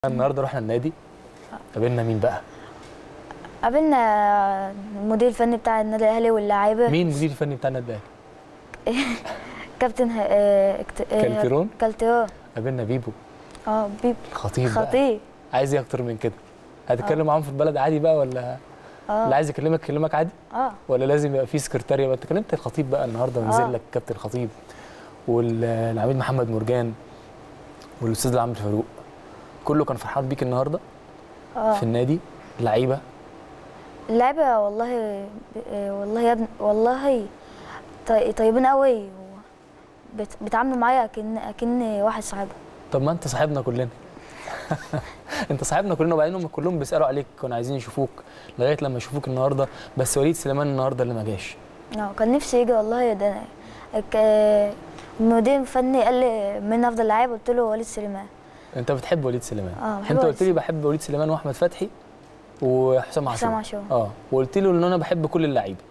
النهارده رحنا النادي، قابلنا مين بقى؟ قابلنا المدير الفني بتاع النادي الاهلي واللاعيبه. مين المدير الفني بتاع النادي الاهلي؟ كابتن كالتيرون. كالتيرون. قابلنا بيبو. بيبو خطيب. عايز ايه اكتر من كده؟ هتتكلم معاهم في البلد عادي بقى ولا اللي عايز يكلمك عادي؟ ولا لازم يبقى في سكرتاريه بقى؟ انت كلمت الخطيب بقى النهارده ونزل لك كابتن الخطيب والعميد محمد مرجان والاستاذ عمرو فاروق، كله كان فرحان بيك النهارده في النادي. اللعيبه والله يا ابني والله طيبين قوي، بيتعاملوا معايا اكن واحد صاحبهم. طب ما انت صاحبنا كلنا. انت صاحبنا كلنا، وبعدين هم كلهم بيسالوا عليك، كانوا عايزين يشوفوك لغايه لما يشوفوك النهارده، بس وليد سليمان النهارده اللي ما جاش. كان نفسي يجي والله. ده المدير الفني قال لي من افضل لعيب، قلت له وليد سليمان. انت بتحب وليد سليمان؟ بحب. انت قلت لي بحب وليد سليمان واحمد فتحي وحسام عاشور. وقلت له وقلت له ان انا بحب كل اللعيبه.